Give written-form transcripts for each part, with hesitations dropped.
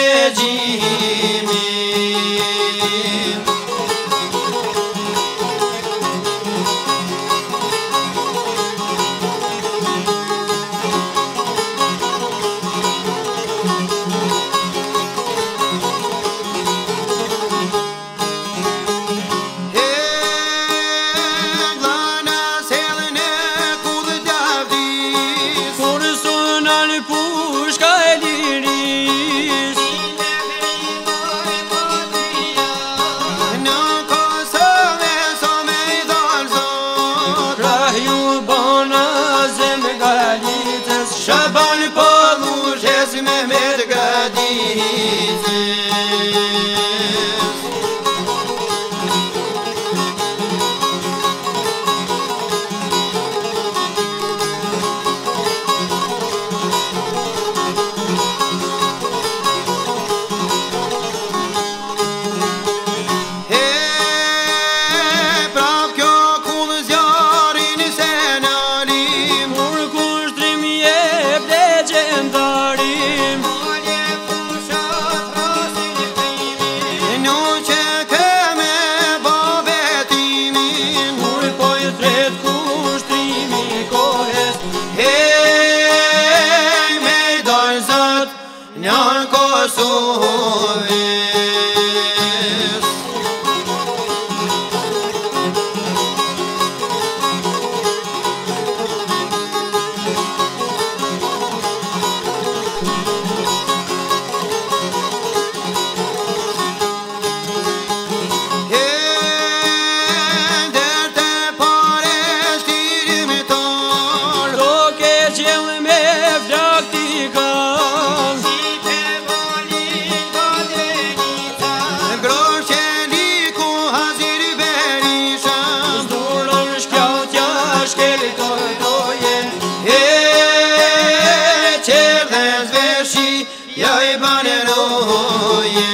ndërgjegjimi. Pushka e liris Në Kosovë so me i dalë zot, Rah ju bona zemë galitës Shaban Pallushes Mehmet Gaditës. Njanë Kosovës Derte pare shtirim tor, Do ke qelë me flaktikan Grosheliku Hazir Berisha, Zdurën shkjautja shkeli tojtoje qerë dhe zveshi ja I baneroje.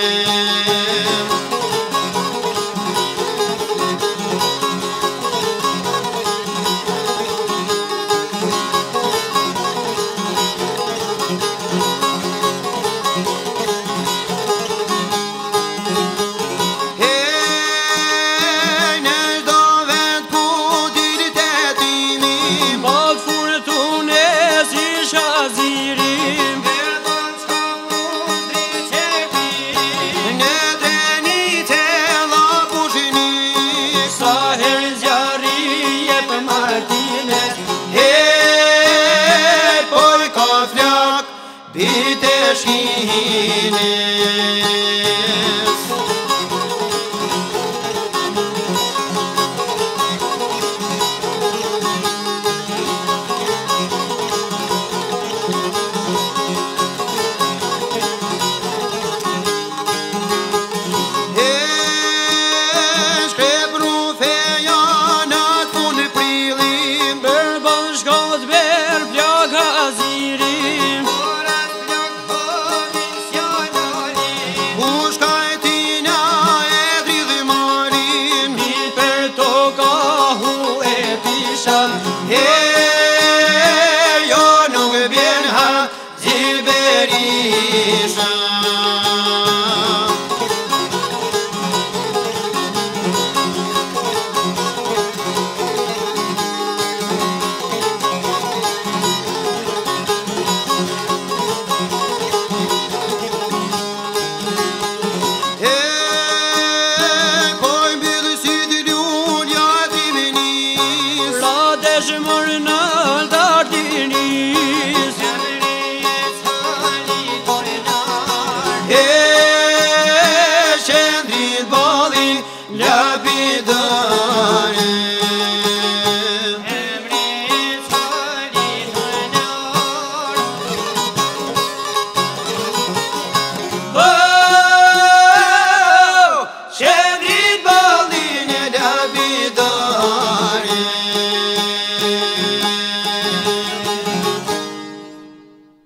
Shazirim Në trenit e la pushini, Sa herë zjarri je për Martines poj ka flak bite shkine.